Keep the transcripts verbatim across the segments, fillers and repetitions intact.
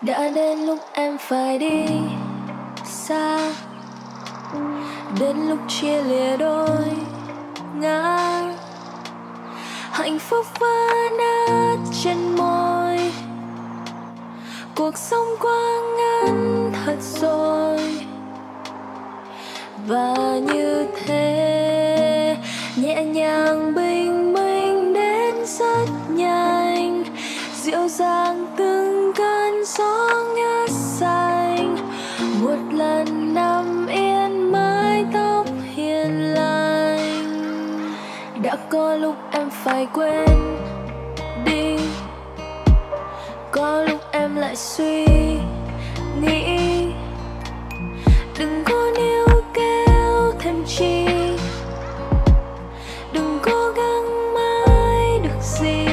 Đã đến lúc em phải đi xa, đến lúc chia lìa đôi ngã. Hạnh phúc vỡ nát trên môi, cuộc sống quá ngắn thật rồi. Và như thế nhẹ nhàng bình minh đến rất nhanh, dịu dàng từng cơn gió ngát xanh. Một lần nằm yên mái tóc hiền lành. Đã có lúc em phải quên đi, có lúc em lại suy nghĩ. Đừng có níu kéo thêm chi, đừng cố gắng mãi được gì.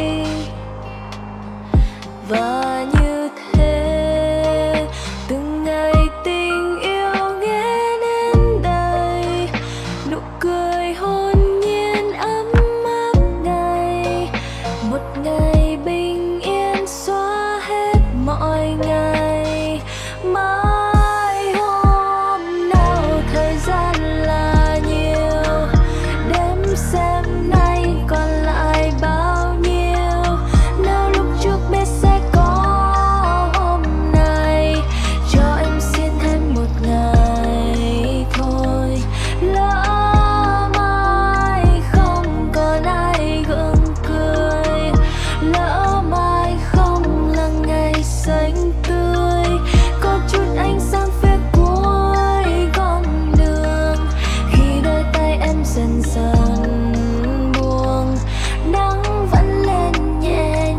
Và như thế từng ngày tình yêu ghé đến đây, nụ cười hồn nhiên ấm áp ngày. Một ngày bình yên xóa hết mọi ngày. Mãi hôm nào thời gian là nhiều, đếm xem nay còn lại bao nhiêu. Nếu lúc trước biết sẽ có hôm nay, cho em xin thêm một ngày thôi. Lỡ mai không còn ai gượng cười, lỡ mai không là ngày xanh tươi. Có chút ánh sáng phía cuối con đường, khi đôi tay em dần dần buông, nắng vẫn lên nhẹ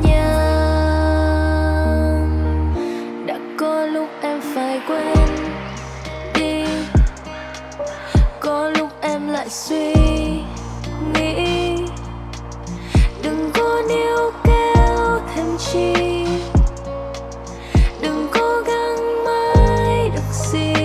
nhàng. Đã có lúc em phải quên đi, có lúc em lại suy nghĩ. Đừng có níu kéo thêm chi, đừng cố gắng mãi được gì.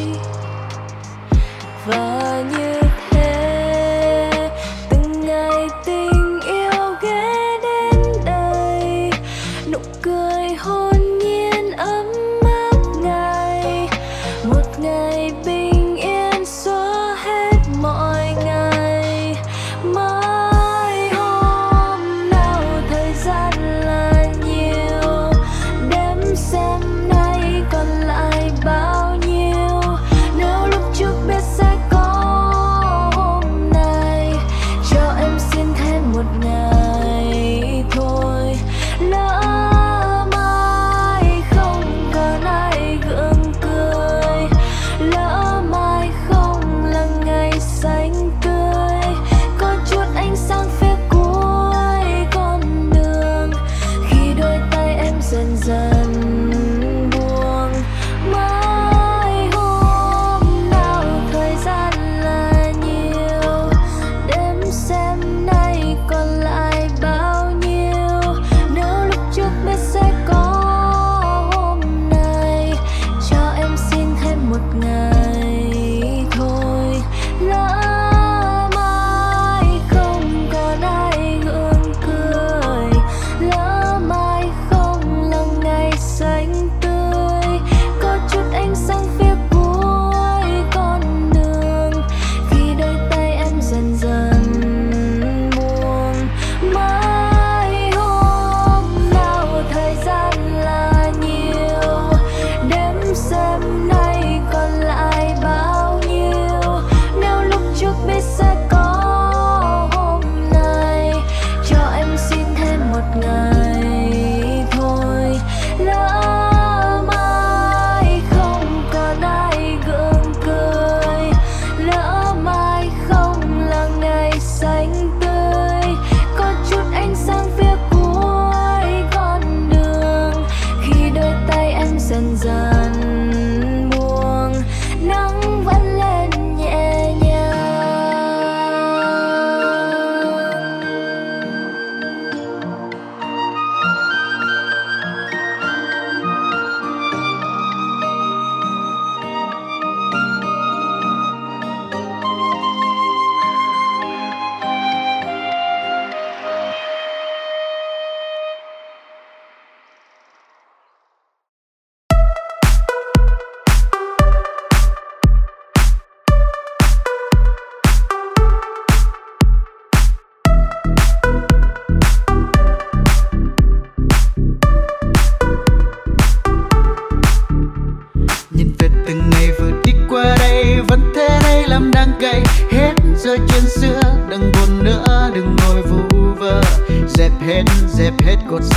Và như thế từng ngày tình yêu ghé đến đây, nụ cười hồn nhiên ấm áp ngày. Một ngày bình yên xóa hết mọi ngày. Mãi hôm nào thời gian là nhiều,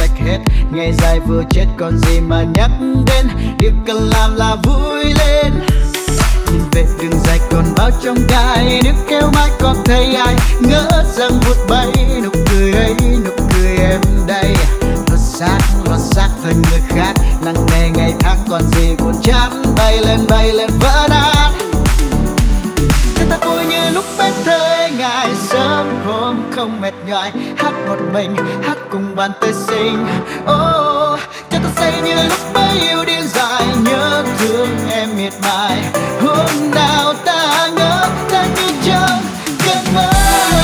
sạch hết. Ngày dài vừa chết còn gì mà nhắc đến, điều cần làm là vui lên. Nhìn về đường dài còn bao trong gai, nếu kêu mãi có thấy ai ngỡ rằng vụt bay. Nụ cười ấy, nụ cười em đây, lột xác, lột xác thành người khác. Nặng nề ngày tháng còn gì buồn chán, bay lên bay lên vỡ nát. Thế ta vui như lúc bên thơ ngày sớm hôm không mệt nhoài, hát một mình, hát cùng bàn tay xinh. Oh, cho ta say như lúc mới yêu điên dại, nhớ thương em miệt mài. Hôm nào ta ngỡ ta như trong cơn mơ.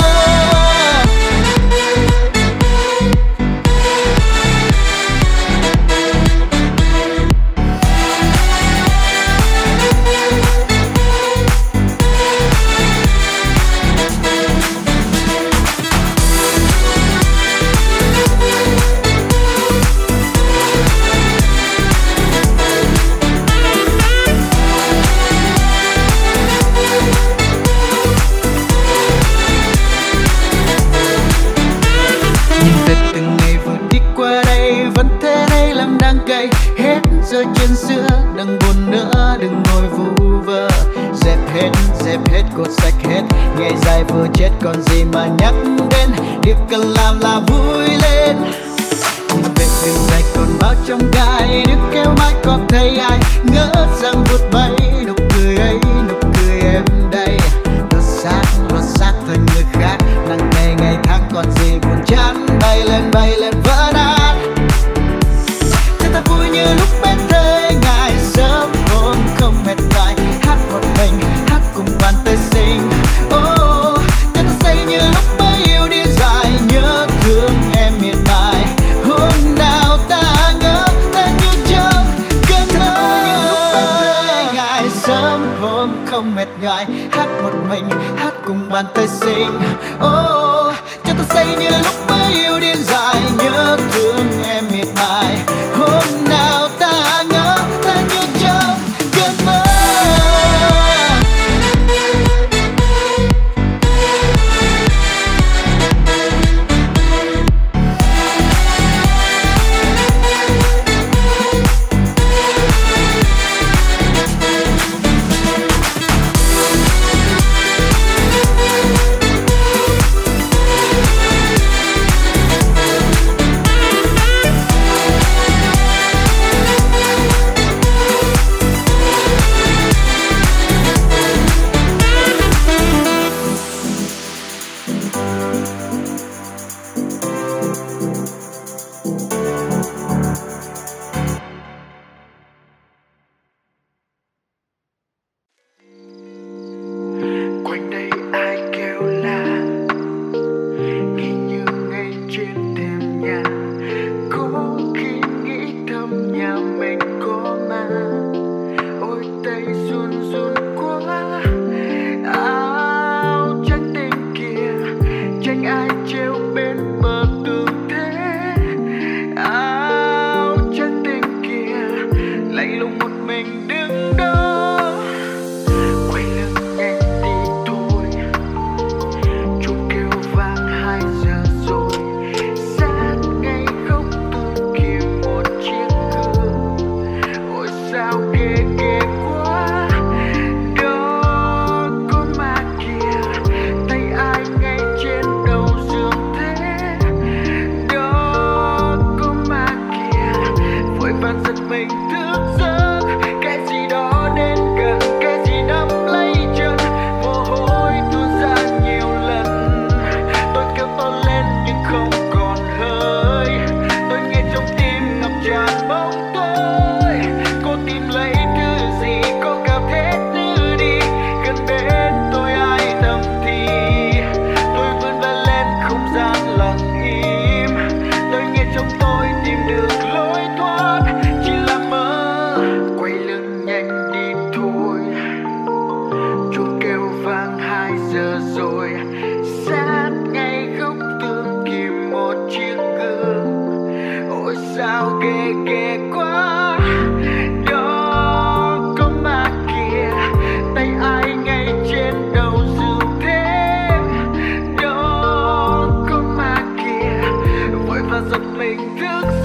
Hết giờ chân xưa đừng buồn nữa, đừng ngồi vu vơ. Dẹp hết, dẹp hết, cột sạch hết. Ngày dài vừa chết còn gì mà nhắc đến, điều cần làm là vui lên. Nhìn về đường dài còn bao trong gai, nếu kêu mãi có thấy ai ngỡ rằng vụt bay. Nụ cười ấy, nụ cười em đây, lột xác, lột xác thành người khác. Nặng nề ngày tháng còn gì buồn chán, bay lên bay lên vỡ nát. Ta vui như lúc bên thơ ngày sớm hôm không mệt mỏi, hát một mình, hát cùng bàn tay xinh. Oh, cho ta say như lúc mới yêu điên dại, nhớ thương em miệt mài. Hôm nào ta ngỡ ta như trong cơn thơ. Ngày sớm hôm không mệt nhoài, hát một mình, hát cùng bàn tay xinh. Oh, cho ta say như lúc mới yêu điên dại, nhớ thương em miệt mài. Hôm nào ta ngỡ ta như trong cơn mơ. giật mình thức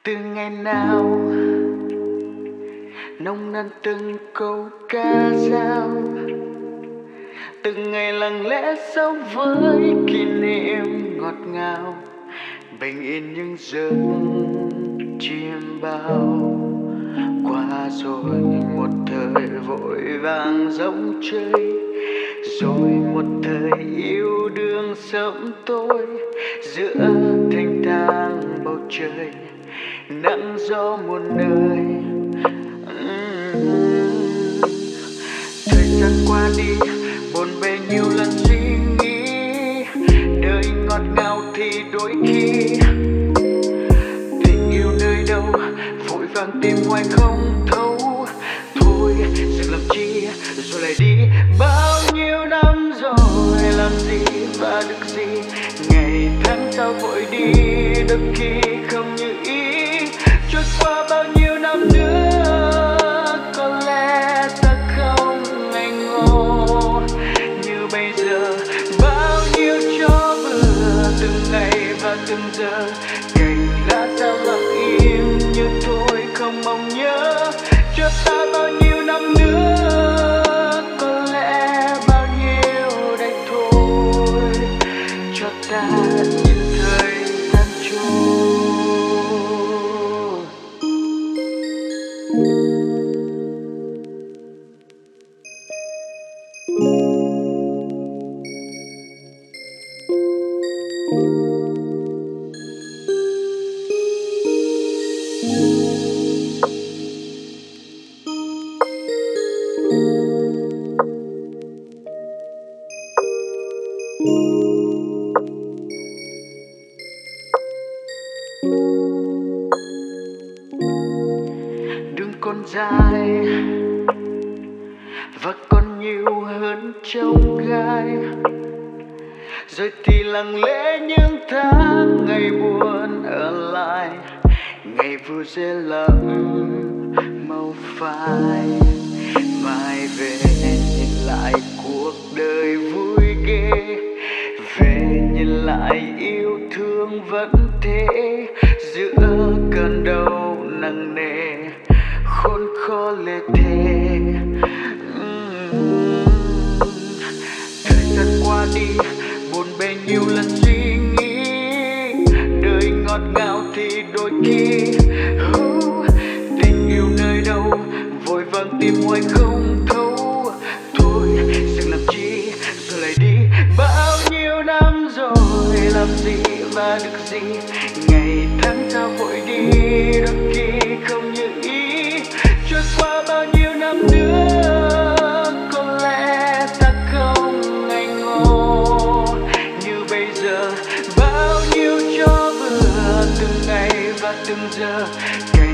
từ ngày nào nồng nàn từng câu ca dao, từng ngày lặng lẽ sống với kỷ niệm ngọt ngào, bình yên những giấc chim bao. Qua rồi một thời vội vàng rong chơi, rồi một thời yêu đương sớm tối, giữa thanh thang bầu trời nắng gió muôn nơi. uhm. Thời gian qua đi bồn bề nhiều lần suy nghĩ, đời ngọt ngào thì đôi khi tình yêu nơi đâu vội vàng tìm hoài không thấu. Thôi dừng làm chi rồi lại đi, bao nhiêu năm rồi làm gì và được gì, ngày tháng sao vội đi đôi khi không như ý. Trôi qua bao nhiêu năm nữa có lẽ ta không ngây ngô như bây giờ, bao nhiêu cho vừa từng ngày và từng giờ, cành lá sao lặng im như thôi không mong nhớ. Cho ta bao nhiêu năm nữa có lẽ bao nhiêu đây thôi, cho ta nhìn thời gian trôi. Đường còn dài và còn nhiều hơn trông gai, rồi thì lặng lẽ những tháng ngày buồn ở lại, ngày vui sẽ lặng màu phai. Mai về nhìn lại cuộc đời vui ghê, về nhìn lại yêu thương vẫn thế, giữa cơn đau nặng nề khốn khó lê thê. uhm. Thời gian qua đi bồn bề nhiều lần suy nghĩ, đời ngọt ngào thì đôi khi uh, tình yêu nơi đâu vội vàng tìm hoài không thấu. Thôi dừng làm chi rồi lại đi, bao nhiêu năm rồi làm gì và được gì, ngày tháng sao vội đi đôi khi không như ý. Trôi qua bao nhiêu năm nữa có lẽ ta không ngây ngô như bây giờ, bao nhiêu cho vừa từng ngày và từng giờ,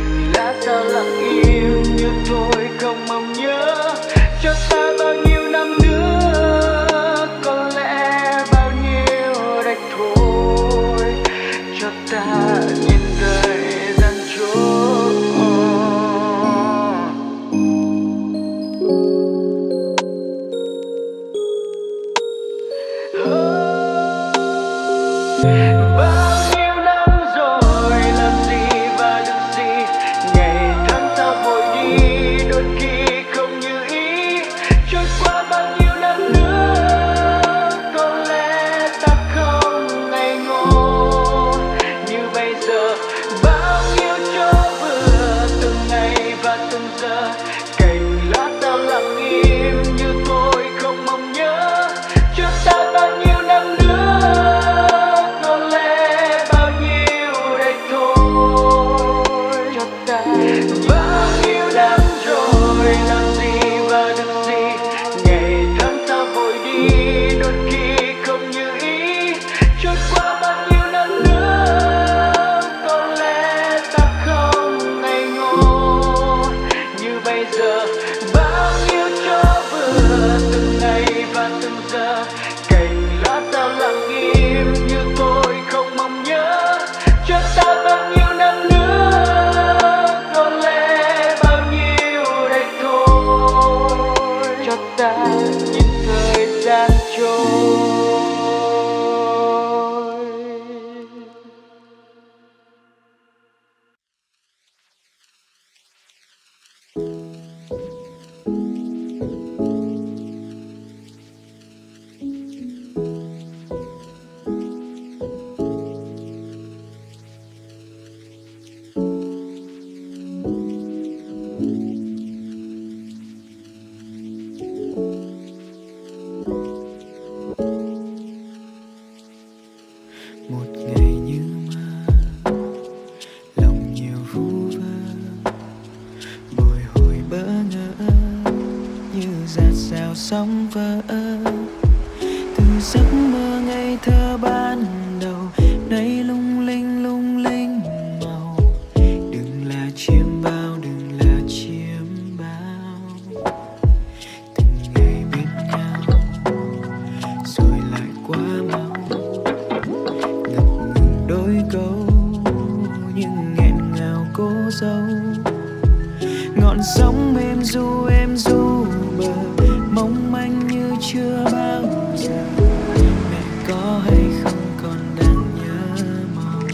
Một ngày như mơ, lòng nhiều vu vơ, bồi hồi bỡ ngỡ như dạt dào sóng vỡ. Từ giấc mơ ngây thơ ban đầu nay lung linh lung linh màu. Đừng là chiêm bao, đừng là chiêm bao. Từng ngày bên nhau rồi lại quá mau, ngập ngừng đôi câu nhưng nghẹn ngào cố dấu. Ngọn sóng êm du êm du bờ, mong manh như chưa bao giờ. Mẹ có hay không còn đang nhớ mong,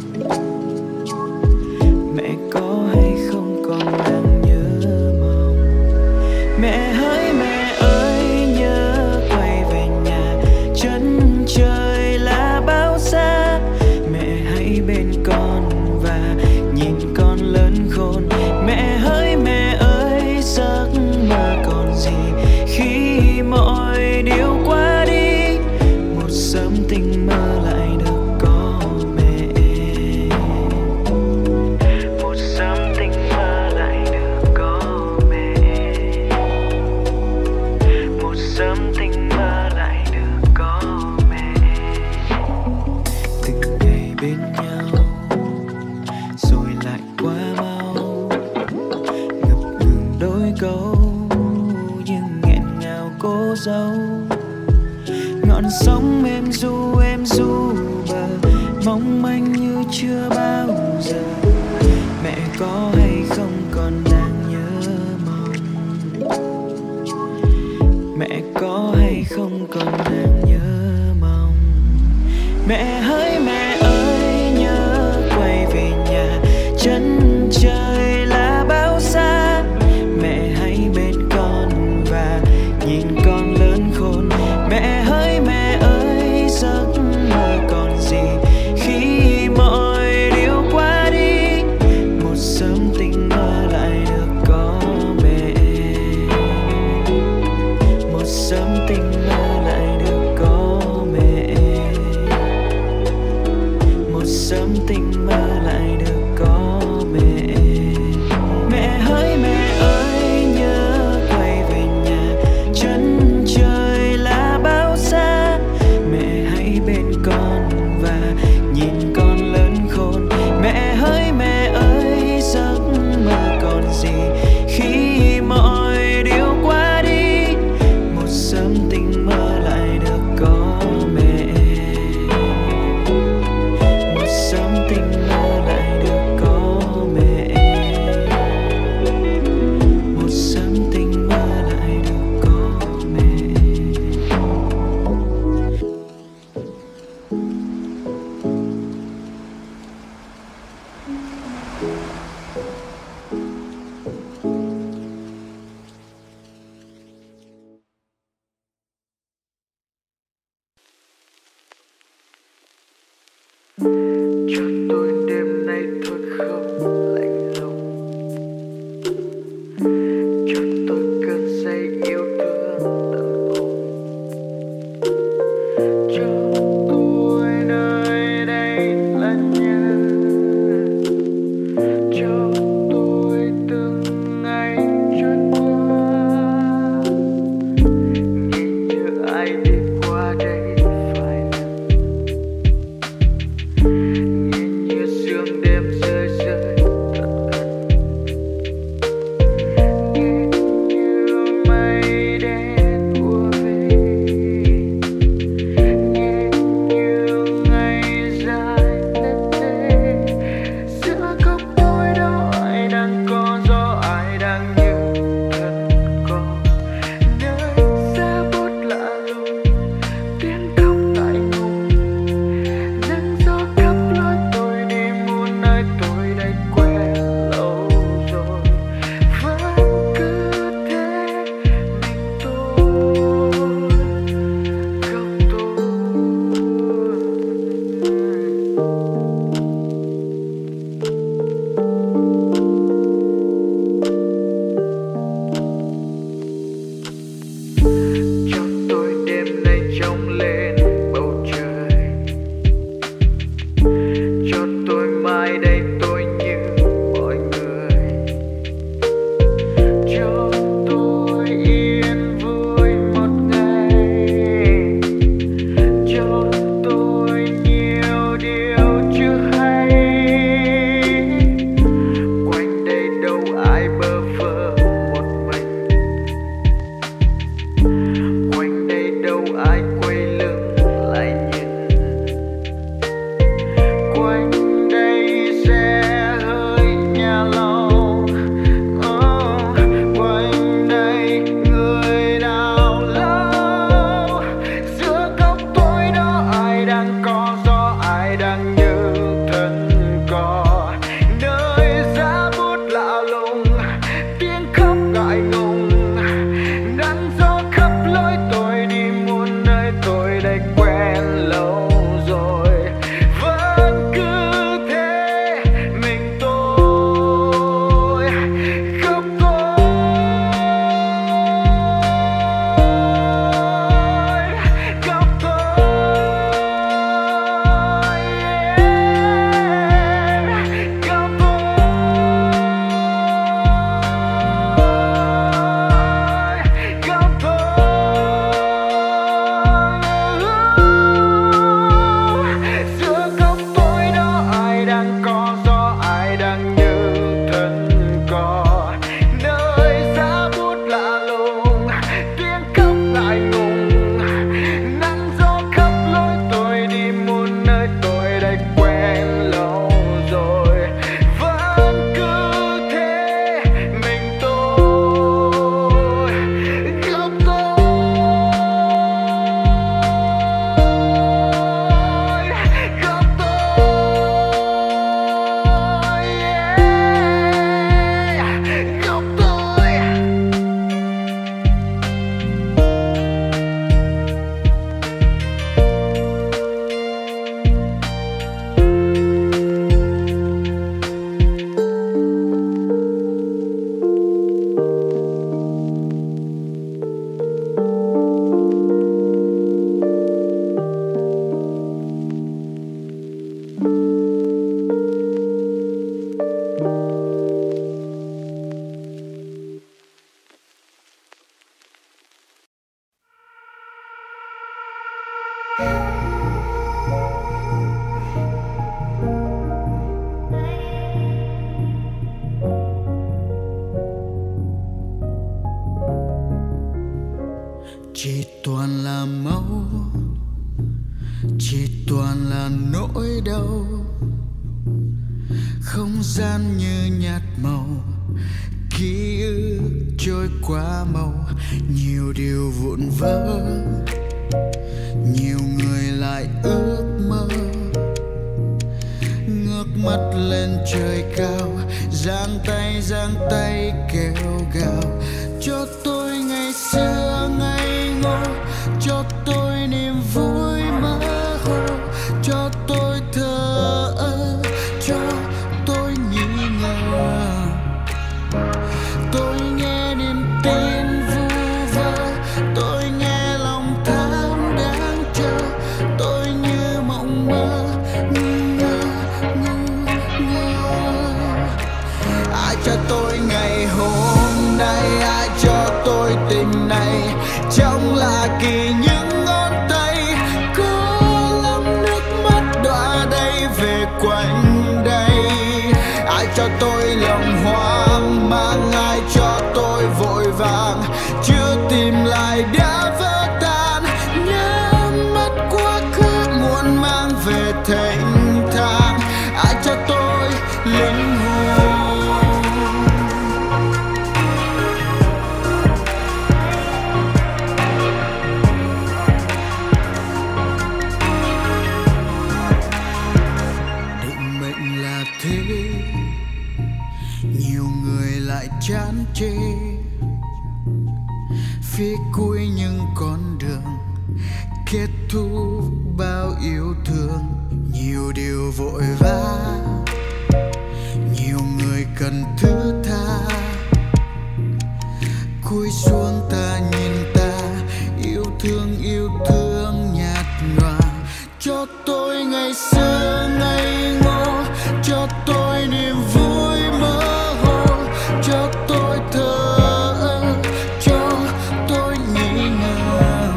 mẹ có hay không còn đang nhớ mong. Mẹ hỡi mẹ ơi nhớ quay về nhà, chân trời là bao xa. Mẹ hãy bên con và nhìn con lớn khôn. Mẹ hỡi mẹ ơi giấc mơ còn gì khi mọi điều qua đi. Một sớm tình mơ lại được có mẹ, một sớm tình mơ lại được có mẹ, một sớm tình mơ lại được có mẹ. Từng ngày bên nhau rồi lại quá mau, ngập ngừng đôi câu nhưng nghẹn ngào cố dấu. Ngọn sóng êm du êm du bờ, mong manh như chưa bao giờ. Mẹ có hay không còn đang nhớ mong, mẹ có hay không còn đang nhớ mong. Mẹ hỡi mẹ ơi nhớ quay về nhà, chân trời là bao xa. Mẹ hãy bên con và nhìn con lớn khôn. Mẹ hỡi mẹ ơi giấc mơ còn gì khi mọi điều qua đi. Một sớm tình chỉ toàn là máu, chỉ toàn là nỗi đau. Không gian như nhạt màu, ký ức trôi qua màu. Nhiều điều vụn vỡ, nhiều người lại ước mơ. Ngước mắt lên trời cao, giang tay giang tay kêu gào. Cho tôi ngày xưa ngây ngô, cho tôi niềm vui mơ hồ, cho tôi thở ơ, cho tôi nghi ngờ. Tôi nghe niềm tin vu vơ, tôi nghe lòng tham đang chờ. Tôi như mộng mơ, nghi ngờ, nghi ngờ. Ai cho tôi ngày hôm nay, ai cho tôi tình này, trong là kỳ những ngón tay. Có lắm nước mắt đọa đây về quanh đây. Ai cho tôi lòng hoang mang, ai cho tôi vội vàng, chưa tìm lại đã vỡ tan. Nhớ mất quá khứ muốn mang về thênh thang. Ai cho tôi linh hồn. Định mệnh là thế, nhiều người lại chán chê. Phía cuối những con đường kết thúc bao yêu thương. Nhiều điều vội vã, nhiều người cần thứ tha. Cúi xuống ta nhìn ta, yêu thương yêu thương nhạt nhòa. Cho tôi ngày xưa ngây ngô, cho tôi niềm vui mơ hồ, cho tôi thở ơ, cho tôi nghi ngờ.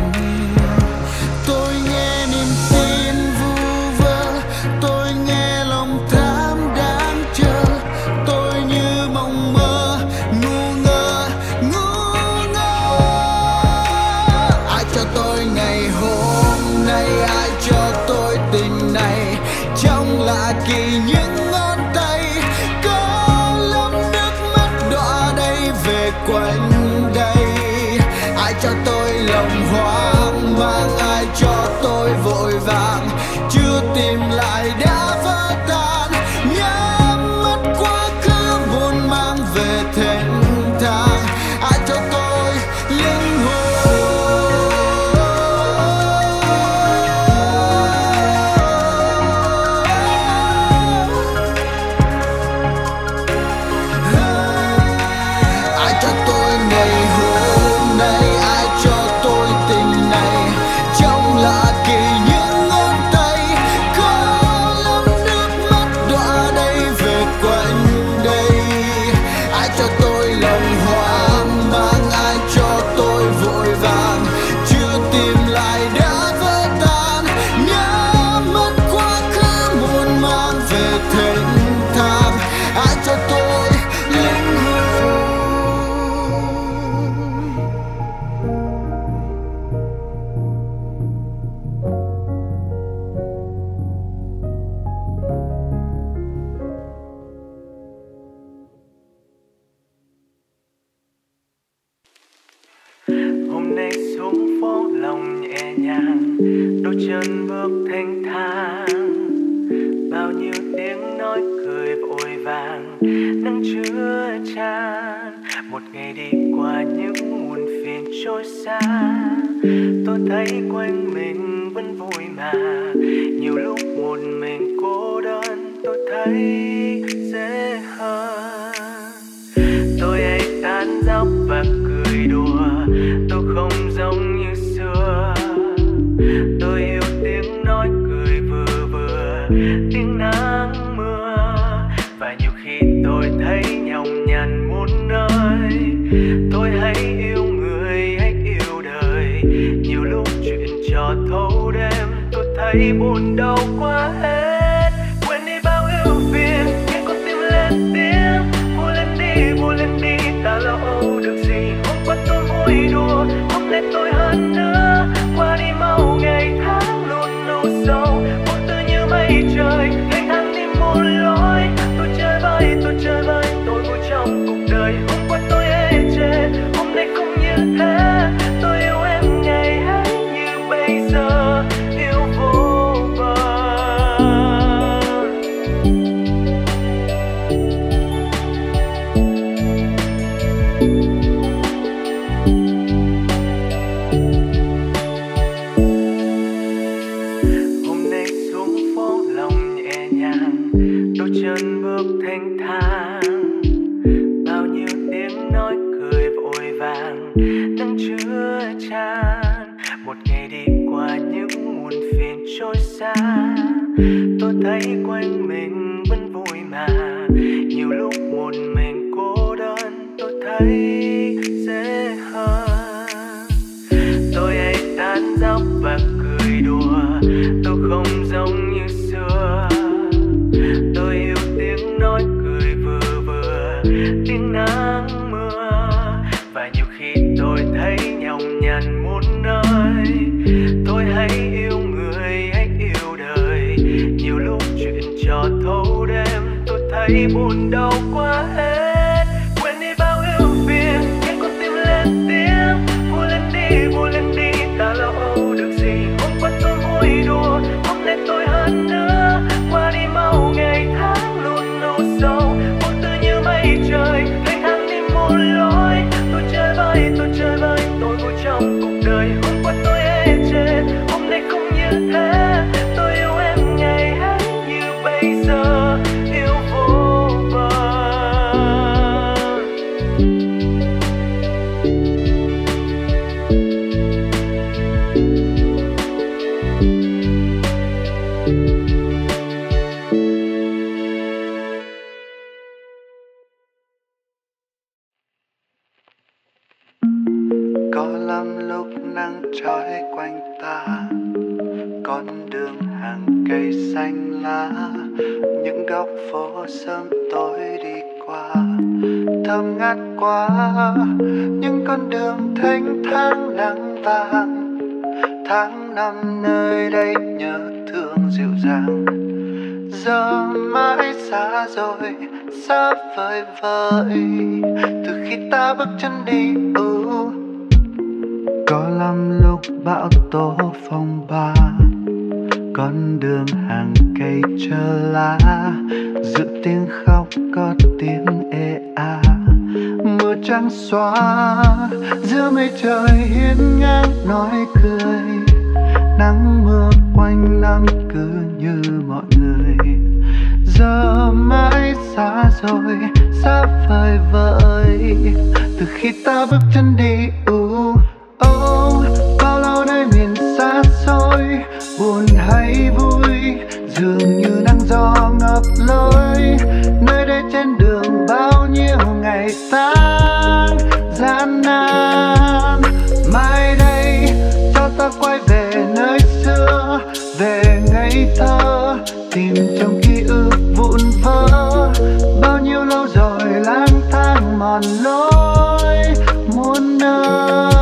Tôi nghe niềm tin vu vơ, tôi nghe lòng tham đang chờ. Tôi như mộng mơ, ngu ngơ, ngu ngơ. Ai cho tôi ngày hôm nay, ai cho tôi tình này, trong là kỳ những ngón tay. Có lắm nước mắt đọa đây về quanh đây. Ai cho tôi lòng hoang mang, ai cho tôi vội vàng, chưa tìm lại đã vỡ tan. Nhớ mất quá khứ muốn mang về thênh thang. Ai cho tôi linh hồn. Ai cho tôi ngày hôm nay, ai cho tôi tình này, trong là kỳ những ngón tay. Có lắm nước mắt đọa đây về quanh đây. Ai cho tôi lòng hoang mang, ai cho tôi vội vàng, chưa tìm lại đã vỡ tan. Nhớ mất quá khứ muốn mang về thênh thang. Ai cho tôi linh hồn. Hôm nay xuống phố lòng nhẹ nhàng, đôi chân bước thanh thang. Bao nhiêu tiếng nói cười vội vàng, nắng chứa chan. Một ngày đi qua những muộn phiền trôi xa. Tôi thấy quanh mình vẫn vui mà, nhiều lúc một mình cô đơn tôi thấy dễ hơn. Tôi hay tán dóc và cười đùa, tôi không giống như xưa. Tôi yêu tiếng nói cười vừa vừa, tiếng nắng mưa. Và nhiều khi tôi thấy nhọc nhằn muôn nơi. Tôi hay yêu người, hay yêu đời. Nhiều lúc chuyện trò thâu đêm, tôi thấy buồn đau quá hết. Quên đi bao ưu phiền, nghe con tim lên tiếng. Vui lên đi, vui lên đi, ta lo âu được gì. Hôm qua tôi vui đùa, hôm nay tôi hơi nắng chưa tràn. Một ngày đi qua những muộn phiền trôi xa, tôi thấy quanh mình vẫn vui mà. Nhiều lúc một mình cô đơn tôi thấy dễ hơn. Tôi hay tán dóc và cười đùa, tôi không giống như xưa. Tôi yêu tiếng nói cười vừa vừa, tiếng nắng mưa. Và nhiều khi tôi thấy nhọc nhằn muôn nơi. Tôi hay yêu người, hay yêu đời. Nhiều lúc chuyện trò thâu đêm, tôi thấy buồn đau quá hết. Quên đi bao ưu phiền, nghe con tim lên tiếng. Vui lên đi, vui lên đi, ta lo âu được gì. Hôm qua tôi vui đùa, hôm nay tôi hơn nữa. Qua đi mau ngày tháng luôn nâu sâu, buồn tư như mây trời, ngày tháng đi một lối. Tôi chơi vơi, tôi chơi vơi, tôi vui trong cuộc đời. Hôm qua tôi ê chề, hôm nay không như thế. Tôi yêu em ngày hết như bây giờ, yêu vô bờ. Có lắm lúc nắng trói quanh ta, con đường hàng cây xanh lá, những góc phố sớm tối đi qua thơm ngát quá. Những con đường thênh thang nắng vàng, tháng năm nơi đây nhớ thương dịu dàng. Giờ mãi xa rồi, xa vời vợi, từ khi ta bước chân đi. uh. Có lắm lúc bão tố phong ba, con đường hàng cây trơ lá, giữa tiếng khóc có tiếng ê a. Mưa trắng xóa giữa mây trời hiên ngang nói cười. Nắng mưa quanh năm cứ như mọi người. Giờ mãi xa rồi, xa vời vợi, từ khi ta bước chân đi. uh. Oh, bao lâu nơi miền xa xôi, buồn hay vui, dường như nắng gió ngập lối. Nơi đây trên đường bao nhiêu ngày tháng gian nan. Mai đây cho ta quay về nơi xưa, về ngây thơ, tìm trong ký ức vụn vỡ. Bao nhiêu lâu rồi lang thang mòn lối muôn nơi.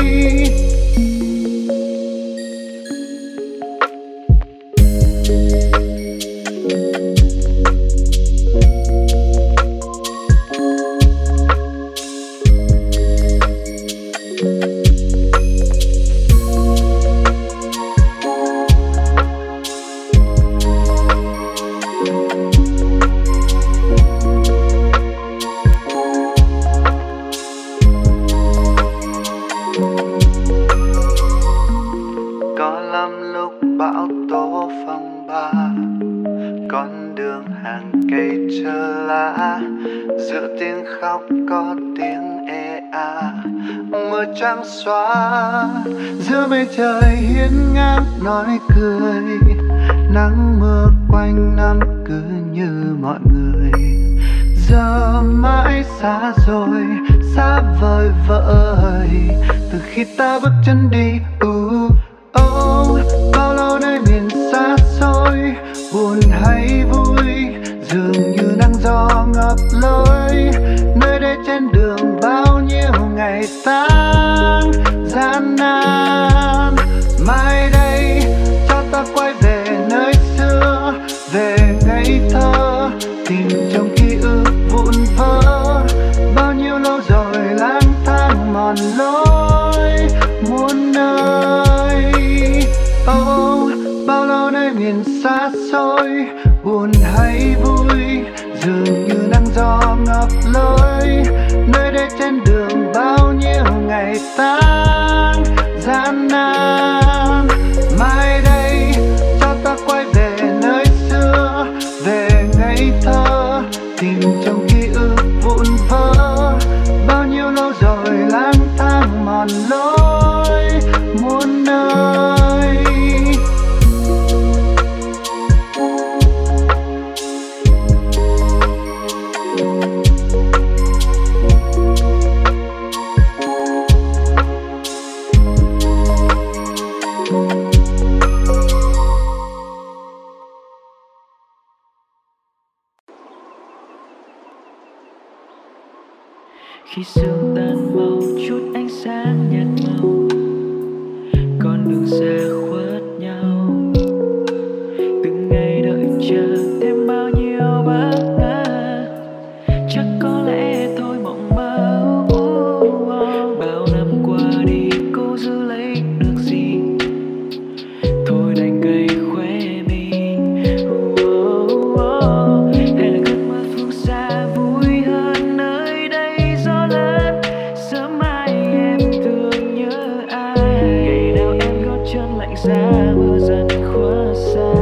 Trăng xóa giữa mây trời hiên ngang nói cười. Nắng mưa quanh năm cứ như mọi người. Giờ mãi xa rồi, xa vời vợi, từ khi ta bước chân đi. uh. Oh, bao lâu nơi miền xa xôi, buồn hay vui, dường như nắng gió ngập lối. Nơi đây trên đường bao nhiêu ngày tháng gian nan. Mai đây cho ta quay về nơi xưa, về ngây thơ, tìm trong ký ức vụn vỡ. Bao nhiêu lâu rồi lang thang mòn lối muôn nơi. Oh, bao lâu nơi miền xa xôi, buồn hay vui, dường như nắng gió ngập lối. Nơi đây trên đường bao nhiêu ngày tháng gian nan. Mai đây cho ta quay về nơi xưa, về ngây thơ, tìm trong ký ức vụn vỡ. Bao nhiêu lâu rồi lang thang Khi sương tan màu chút ánh sáng nhạt màu, con đường xa khuất nhau. Từng ngày đợi chờ thêm bao nhiêu bất ngờ, chắc có lẽ thôi mộng mơ. Bao năm qua đi cố giữ lấy được gì, thôi đành cay khóe mi. Hay là cơn mưa phương xa vui hơn nơi đây gió lớn. Sớm mai em thương nhớ ai, ngày nào em gót chân lạnh giá mưa dần khuất xa.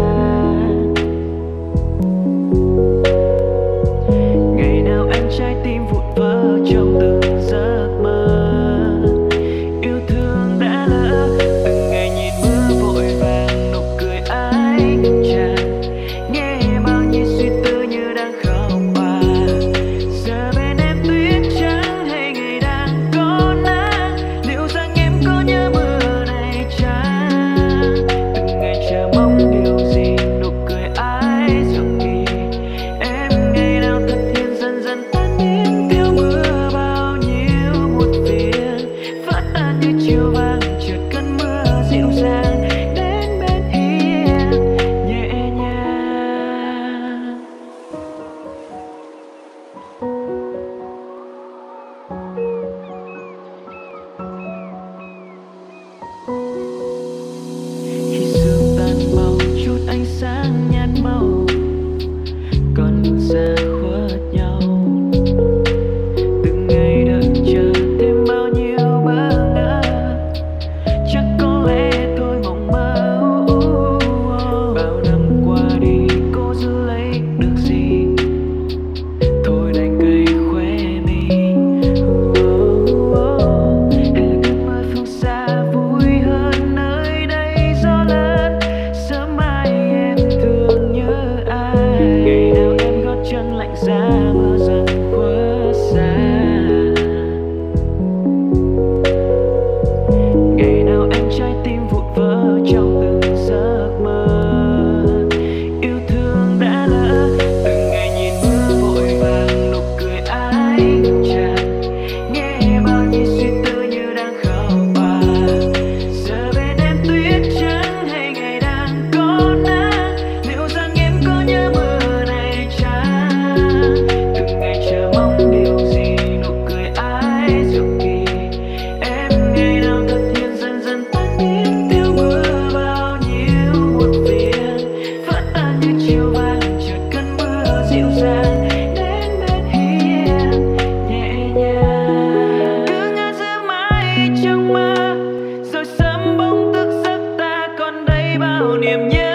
Ngày nào em trái tim vụn vỡ trong từng giấc mơ. Yêu thương đã lỡ từng ngày nhìn mưa vội vàng, nụ cười ai tràn nghe bao nhiêu suy tư như đang khóc hòa. Giờ bên em tuyết trắng hay ngày đang có nắng, liệu rằng em có nhớ mưa này chăng? Từng ngày chờ mong điều gì, nụ cười ai diệu kỳ. Em ngày nào thật hiền dần dần tan biến theo mưa, bao nhiêu muộn phiền vỡ tan như chiều vàng. Chợt cơn mưa dịu dàng đến bên hiên nhẹ nhàng. Khi sương tan màu chút ánh sáng nhạt màu, con đường xa khuất nhau. Từng ngày đợi chờ thêm bao nhiêu bất ngờ, chắc có lẽ thôi mộng mơ. Bao năm qua đi cố giữ lấy được gì, thôi đành cay khóe mi. Hay là cơn mưa phương xa vui hơn nơi đây gió lớn. Sớm mai em thương nhớ ai, ngày nào em gót chân lạnh giá mưa dần khuất xa. Ngày nào em trái tim vụn vỡ trong từng giấc mơ. Yêu thương đã lỡ từng ngày nhìn mưa vội vàng, nụ cười ai tràn nghe bao nhiêu suy tư như đang khóc hòa. Giờ bên em tuyết trắng hay ngày đang có nắng, liệu rằng em có nhớ mưa này chăng? Từng ngày chờ mong điều gì, nụ cười ai diệu kỳ. Em ngày nào thật hiền dần dần tan biến theo mưa, bao nhiêu muộn phiền vỡ tan như chiều vàng. Chợt cơn mưa dịu dàng đến bên hiên nhẹ nhàng. Cứ ngỡ giữ mãi trong mơ, rồi sớm bỗng thức giấc ta còn đây bao niềm nhớ.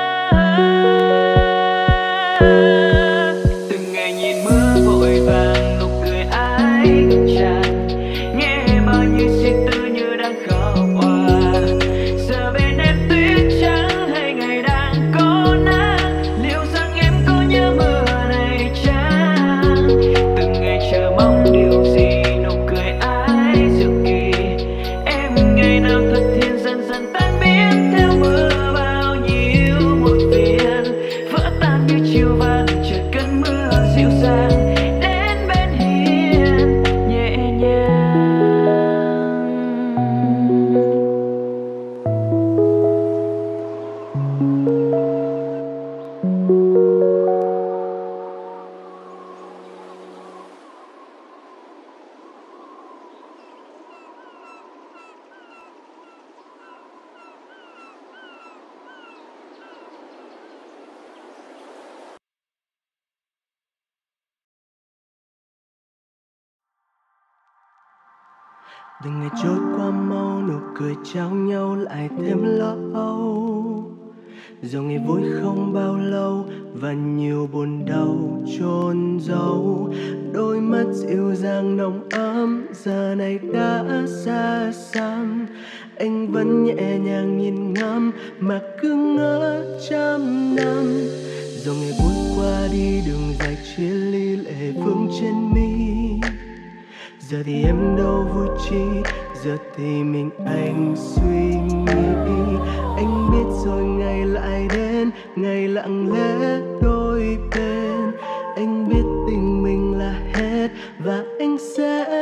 Từng ngày nhìn mưa vội vàng, nụ cười ai tràn nghe bao nhiêu suy tư như đang khóc hòa. Giờ bên em tuyết trắng hay ngày đang có nắng, liệu rằng em có nhớ mưa này chăng? Từng ngày chờ mong điều gì, nụ cười ai diệu kỳ. Em ngày nào thật hiền dần dần tan biến theo mưa, bao nhiêu muộn phiền vỡ tan như chiều vàng. Chợt cơn mưa dịu dàng đến bên hiên nhẹ nhàng. Từng ngày trôi qua mau, nụ cười trao nhau lại thêm lâu. Dù ngày vui không bao lâu và nhiều buồn đau chôn giấu. Đôi mắt dịu dàng nồng ấm giờ này đã xa xăm. Anh vẫn nhẹ nhàng nhìn ngắm mà cứ ngỡ trăm năm. Dù ngày vui qua đi đường dài chia ly lệ vương trên mi. Giờ thì em đâu vui chi, giờ thì mình anh suy nghĩ. Anh biết rồi ngày lại đến, ngày lặng lẽ đôi bên. Anh biết tình mình là hết và anh sẽ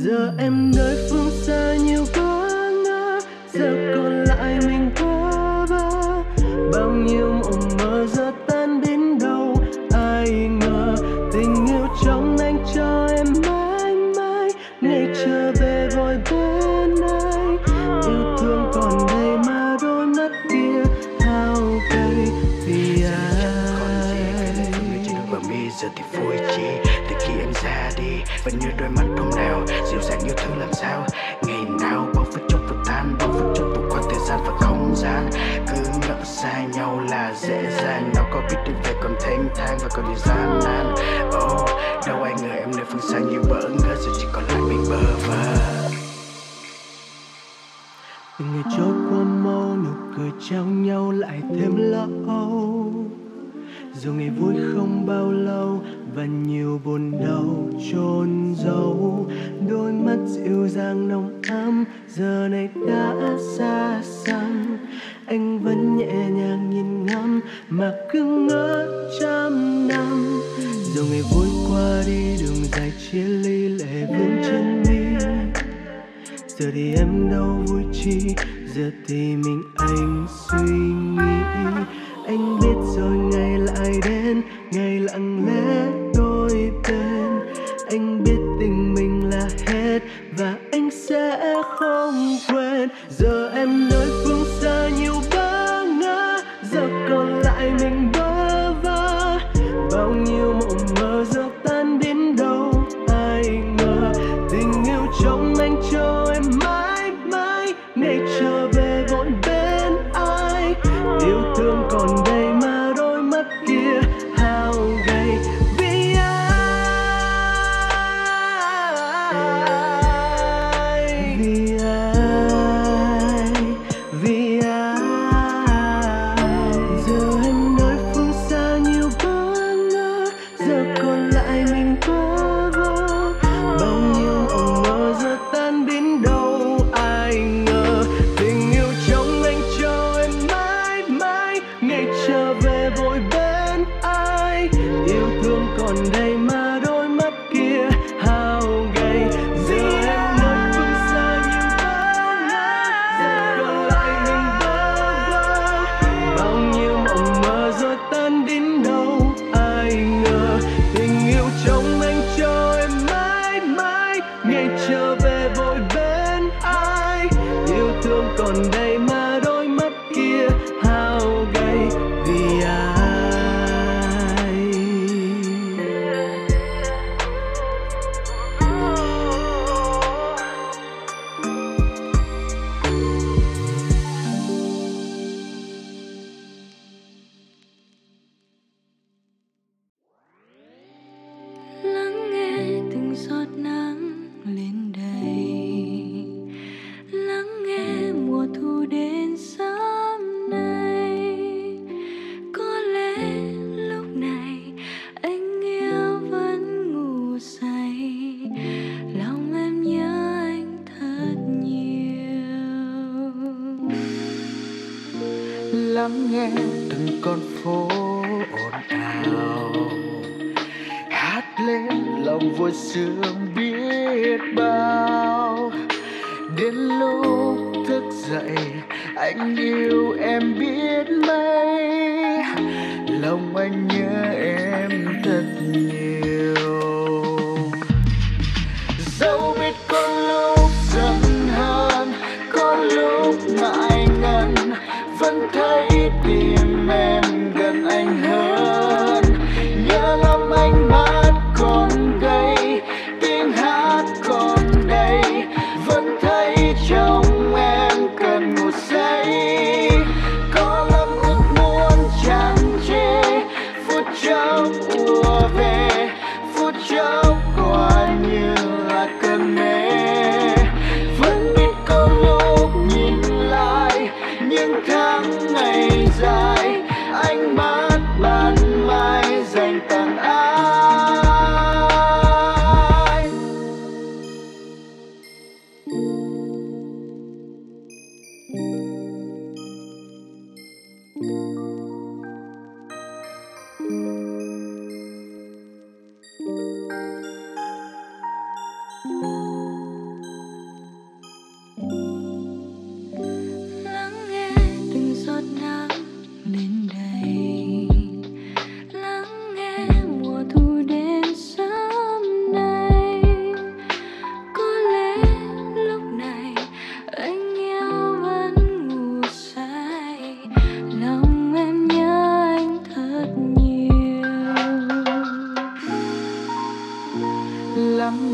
Giờ em nơi phương xa nhiều bỡ ngỡ, giờ còn lại mình bơ vơ. Bao nhiêu mộng mơ giờ tan biến đâu ai ngờ. Tình yêu trong anh cho em mãi mãi, ngày trở về vội bên anh. Yêu thương còn đây mà đôi mắt kia hao cay vì ai. Và mi giờ thì vui chi từ khi em ra đi, vẫn như đôi mắt hôm nào dịu dàng yêu thương làm sao. Ngày nào bao phút chốc vụt tan, bao phút chốc vượt qua thời gian và không gian. Cứ ngỡ xa nhau là dễ dàng, nào có biết được về còn thênh thang và còn nhiều gian nan. Oh, đâu ai ngờ em nơi phương xa nhiều bỡ ngỡ, giờ chỉ còn lại mình bơ vơ. Từng ngày trôi qua mau, nụ cười trao nhau lại thêm lo âu. Dù ngày vui không bao lâu và nhiều buồn đau chôn giấu. Đôi mắt dịu dàng nồng ấm giờ này đã xa xăm. Anh vẫn nhẹ nhàng nhìn ngắm mà cứ ngỡ trăm năm. Dù ngày vui qua đi, đường dài chia ly lệ vương trên mi. Giờ thì em đâu vui chi, giờ thì mình anh suy nghĩ. Anh biết rồi ngày lại đến, ngày lặng lẽ đôi bên. Anh biết tình mình là hết và anh sẽ không quên. Giờ em nơi phương xa nhiều bỡ ngỡ, giờ còn lại mình bơ vơ. Bao nhiêu mộng mơ giờ tan biến đâu ai ngờ. Tình yêu trong anh cho em mãi mãi, ngày trở về vội bên ai. Yêu thương còn đây mà đôi mắt kia hao gầy vì ai. Vì ai, vì ai. Giờ em nơi phương xa nhiều bỡ ngỡ, giờ còn lại mình bơ vơ. Bao nhiêu mộng mơ giờ tan biến đâu ai ngờ. Tình yêu trong anh cho em mãi mãi, ngày trở về vội bên ai. Yêu thương còn đây mà đôi mắt kia hao gầy. Giờ em nơi phương xa nhiều bỡ ngỡ, giờ còn lại mình bơ vơ. Bao nhiêu mộng mơ giờ tan đến đâu ai ngờ. Tình yêu trong anh cho em mãi mãi, ngày trở về vội bên ai. Yêu thương còn đây mà đôi mắt kia hao gầy vì ai. Lắng nghe từng giọt nắng lên đầy, lắng nghe mùa thu đến sớm nay. Có lẽ lúc này anh yêu vẫn ngủ say, lòng em nhớ anh thật nhiều. Lắng nghe từng con phố ồn ào, hát lên lòng vui sướng biết bao. Đến lúc thức dậy anh yêu em biết mấy, lòng anh nhớ em thật nhiều. Dẫu biết có lúc giận hơn, có lúc ngại ngần, vẫn thấy tim em gần anh hơn. Nhớ lắm ánh mắt còn đây, tiếng hát còn đây, vẫn thấy trong em cần ngủ say. Có lắm ước muốn chẳng chê, phút chốc ùa về, phút chốc qua như là cơn mê. Vẫn biết có lúc nhìn lại những tháng ngày dài, ánh mắt ban mai dành tặng ai.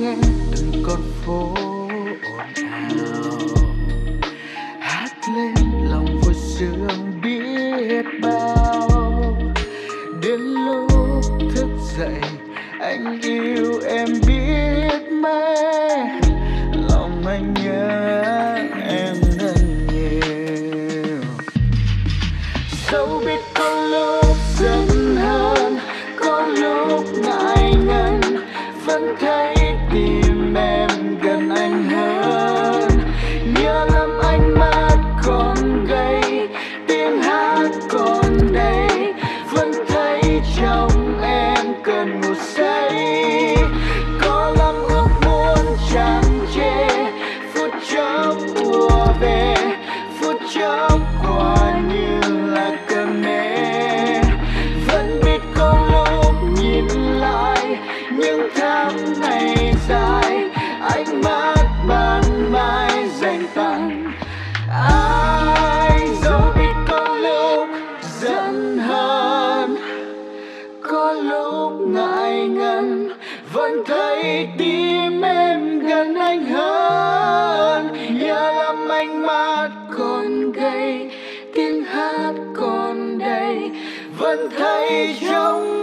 nghe từng con phố ồn ào, hát lên lòng vui sướng biết bao. Đến lúc thức dậy anh yêu em biết mấy, lòng anh nhớ em rất nhiều. Dẫu biết có lúc giận hơn, có lúc ngại ngần, vẫn thấy tim em gần anh hơn. Nhớ lắm ánh mắt còn gầy, tiếng hát còn đầy, vẫn thấy trong em cần ngủ say. Có lắm ước muốn chẳng chê, phút chốc ùa về, phút chốc qua như là cơn mê. Vẫn biết có lúc nhìn lại những tháng ngày dài, ánh mắt ban mai dành tặng ai. Dẫu biết có lúc giận hờn, có lúc ngại ngần, vẫn thấy tim em gần anh hơn. Nhớ lắm ánh mắt còn gầy, tiếng hát còn đầy, vẫn thấy trong